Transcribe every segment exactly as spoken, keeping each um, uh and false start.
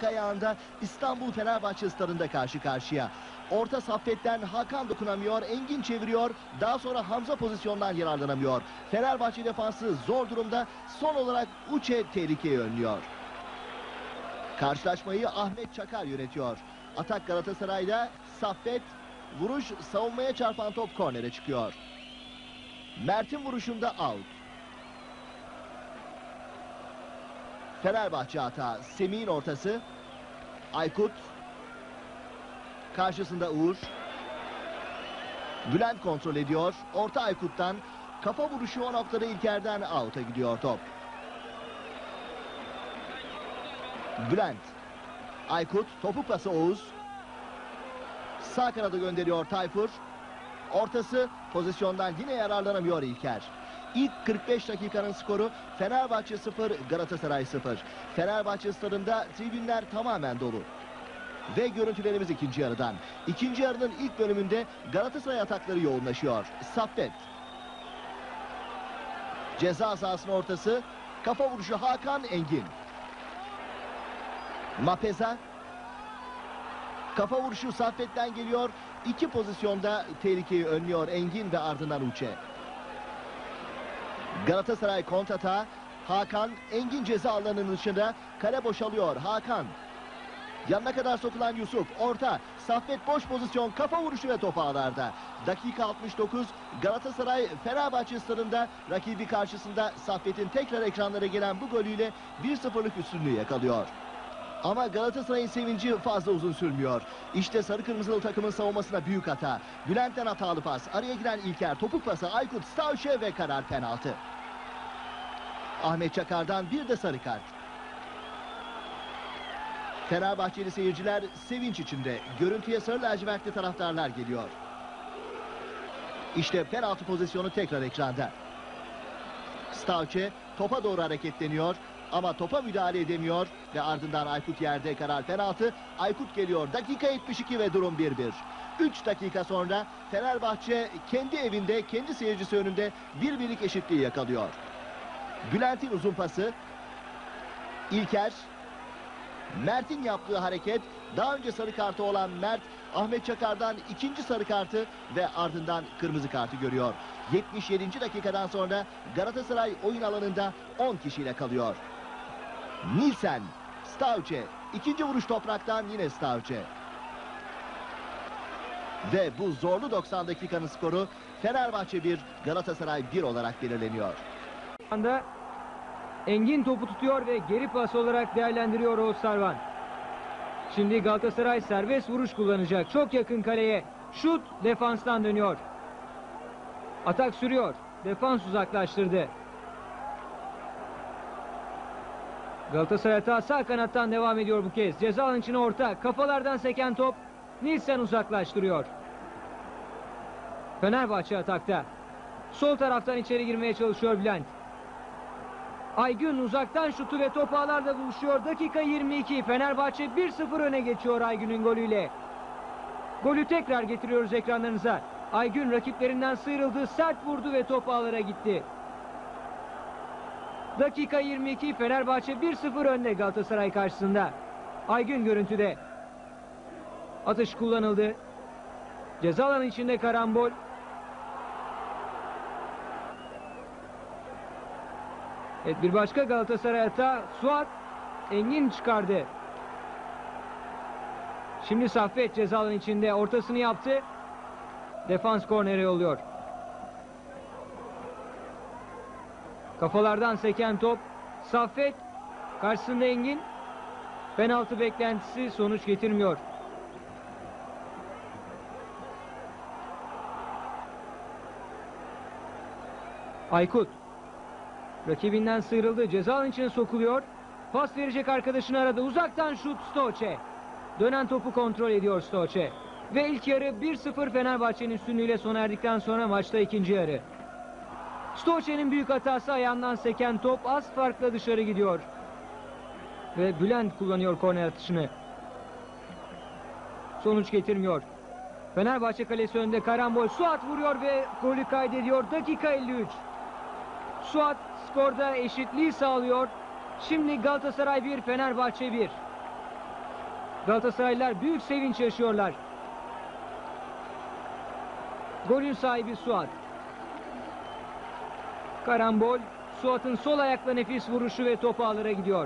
arka ayağında İstanbul Fenerbahçe stadında karşı karşıya. Orta Saffet'ten Hakan dokunamıyor, Engin çeviriyor, daha sonra Hamza pozisyondan yararlanamıyor. Fenerbahçe defansı zor durumda, son olarak Uçe tehlikeyi önlüyor. Karşılaşmayı Ahmet Çakar yönetiyor. Atak Galatasaray'da, Saffet, vuruş savunmaya çarpan top kornere çıkıyor. Mert'in vuruşunda out. Fenerbahçe hata. Semih'in ortası. Aykut. Karşısında Uğur. Bülent kontrol ediyor. Orta Aykut'tan. Kafa vuruşu o noktada İlker'den out'a gidiyor top. Bülent. Aykut. Topu pası Oğuz. Sağ kanada gönderiyor Tayfur. Ortası, pozisyondan yine yararlanamıyor İlker. İlk kırk beş dakikanın skoru Fenerbahçe sıfır, Galatasaray sıfır. Fenerbahçe stadında tribünler tamamen dolu. Ve görüntülerimiz ikinci yarıdan. İkinci yarının ilk bölümünde Galatasaray atakları yoğunlaşıyor. Saffet. Ceza sahasının ortası. Kafa vuruşu Hakan Engin. Mapeza. Kafa vuruşu Saffet'ten geliyor. İki pozisyonda tehlikeyi önlüyor Engin ve ardından Uçe. Galatasaray kontrata. Hakan, Engin ceza alanının dışında, kale boşalıyor. Hakan. Yanına kadar sokulan Yusuf. Orta. Saffet boş pozisyon. Kafa vuruşu ve top ağlarda. Dakika altmış dokuz. Galatasaray Fenerbahçe stadında rakibi karşısında Saffet'in tekrar ekranlara gelen bu golüyle bir sıfırlık üstünlüğü yakalıyor. Ama Galatasaray'ın sevinci fazla uzun sürmüyor. İşte sarı kırmızılı takımın savunmasına büyük hata. Bülent'ten hatalı pas. Araya giren İlker. Topuk pası Aykut, Stavşe ve karar penaltı. Ahmet Çakar'dan bir de sarı kart. Fenerbahçeli seyirciler sevinç içinde. Görüntüye sarı lacivertli taraftarlar geliyor. İşte penaltı pozisyonu tekrar ekranda. Stavşe topa doğru hareketleniyor. Ama topa müdahale edemiyor ve ardından Aykut yerde, karar penaltı. Aykut geliyor. Dakika yetmiş iki ve durum bir bir. üç dakika sonra Fenerbahçe kendi evinde, kendi seyircisi önünde bir birlik eşitliği yakalıyor. Bülent'in uzun pası. İlker. Mert'in yaptığı hareket. Daha önce sarı kartı olan Mert, Ahmet Çakar'dan ikinci sarı kartı ve ardından kırmızı kartı görüyor. yetmiş yedinci dakikadan sonra Galatasaray oyun alanında on kişiyle kalıyor. Nilsen, Stavce, ikinci vuruş topraktan yine Stavce. Ve bu zorlu doksan dakikanın skoru Fenerbahçe bir, Galatasaray bir olarak belirleniyor. Şu anda Engin topu tutuyor ve geri pas olarak değerlendiriyor Oğuz Sarvan. Şimdi Galatasaray serbest vuruş kullanacak. Çok yakın kaleye. Şut defanstan dönüyor. Atak sürüyor. Defans uzaklaştırdı. Galatasaray hata sağ kanattan devam ediyor bu kez. Ceza alanı içine orta. Kafalardan seken top. Nilsen uzaklaştırıyor. Fenerbahçe atakta. Sol taraftan içeri girmeye çalışıyor Bülent. Aygün uzaktan şutu ve top ağlarla buluşuyor. Dakika yirmi iki. Fenerbahçe bir sıfır öne geçiyor Aygün'ün golüyle. Golü tekrar getiriyoruz ekranlarınıza. Aygün rakiplerinden sıyrıldı. Sert vurdu ve top ağlara gitti. Dakika yirmi iki. Fenerbahçe bir sıfır önde Galatasaray karşısında. Aygün görüntüde. Atış kullanıldı. Ceza alanı içinde karambol. Evet, bir başka Galatasaray hata. Suat Engin çıkardı. Şimdi Saffet ceza alanı içinde ortasını yaptı. Defans kornere yolluyor. Kafalardan seken top. Saffet karşısında Engin. Penaltı beklentisi sonuç getirmiyor. Aykut rakibinden sıyrıldı. Ceza alanı içine sokuluyor. Pas verecek arkadaşını aradı. Uzaktan şut Stoçe. Dönen topu kontrol ediyor Stoçe. Ve ilk yarı bir sıfır Fenerbahçe'nin üstünlüğüyle sona erdikten sonra maçta ikinci yarı. Stoçe'nin büyük hatası, ayağından seken top az farkla dışarı gidiyor. Ve Bülent kullanıyor korner atışını. Sonuç getirmiyor. Fenerbahçe kalesi önünde karambol. Suat vuruyor ve golü kaydediyor. Dakika elli üç. Suat skorda eşitliği sağlıyor. Şimdi Galatasaray bir, Fenerbahçe bir. Galatasaraylılar büyük sevinç yaşıyorlar. Golün sahibi Suat. Karambol. Suat'ın sol ayakla nefis vuruşu ve top ağlara gidiyor.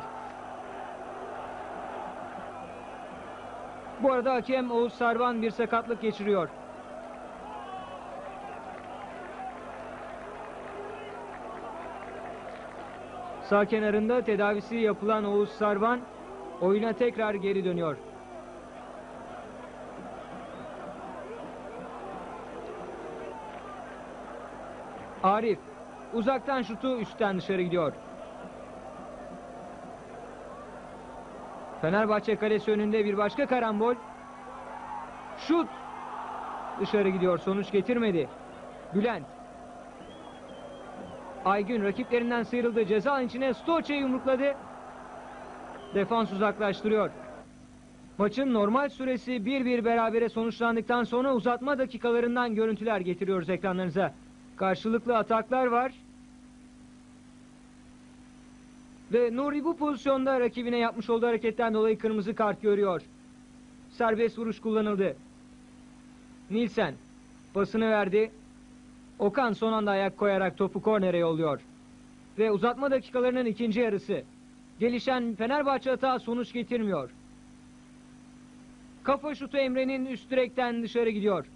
Bu arada hakem Oğuz Sarvan bir sakatlık geçiriyor. Sağ kenarında tedavisi yapılan Oğuz Sarvan oyuna tekrar geri dönüyor. Arif uzaktan şutu üstten dışarı gidiyor. Fenerbahçe kalesi önünde bir başka karambol. Şut dışarı gidiyor, sonuç getirmedi. Bülent. Aygün rakiplerinden sıyrıldı, ceza alanı içine Stoçe'yi yumrukladı. Defans uzaklaştırıyor. Maçın normal süresi bir bir berabere sonuçlandıktan sonra uzatma dakikalarından görüntüler getiriyoruz ekranlarınıza. Karşılıklı ataklar var. Ve Nuri bu pozisyonda rakibine yapmış olduğu hareketten dolayı kırmızı kart görüyor. Serbest vuruş kullanıldı. Nielsen pasını verdi. Okan son anda ayak koyarak topu kornere yolluyor. Ve uzatma dakikalarının ikinci yarısı. Gelişen Fenerbahçe hata sonuç getirmiyor. Kafa şutu Emre'nin üst direkten dışarı gidiyor.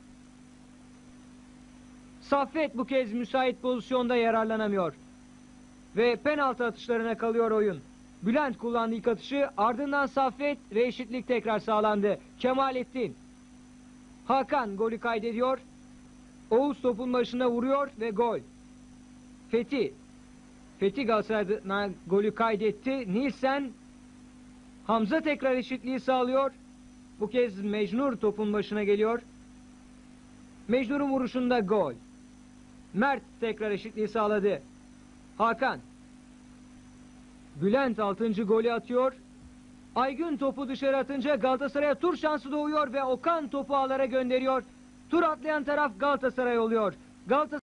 Saffet bu kez müsait pozisyonda yararlanamıyor. Ve penaltı atışlarına kalıyor oyun. Bülent kullandı ilk atışı, ardından Saffet ve eşitlik tekrar sağlandı. Kemalettin. Hakan golü kaydediyor. Oğuz topun başına vuruyor ve gol. Fethi. Fethi Galatasaray'dan golü kaydetti. Nielsen. Hamza tekrar eşitliği sağlıyor. Bu kez Mecnur topun başına geliyor. Mecnur'un vuruşunda gol. Mert tekrar eşitliği sağladı. Hakan. Bülent altıncı golü atıyor. Aygün topu dışarı atınca Galatasaray'a tur şansı doğuyor ve Okan topu ağlara gönderiyor. Tur atlayan taraf Galatasaray oluyor. Galatasaray